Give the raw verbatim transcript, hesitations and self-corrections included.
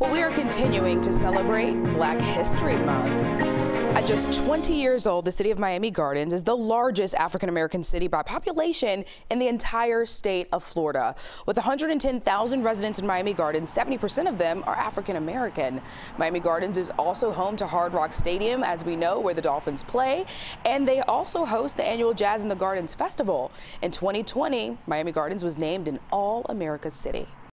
Well, we are continuing to celebrate Black History Month. At just twenty years old, the city of Miami Gardens is the largest African-American city by population in the entire state of Florida. With one hundred ten thousand residents in Miami Gardens, seventy percent of them are African-American. Miami Gardens is also home to Hard Rock Stadium, as we know, where the Dolphins play, and they also host the annual Jazz in the Gardens Festival. In twenty twenty, Miami Gardens was named an All-America City.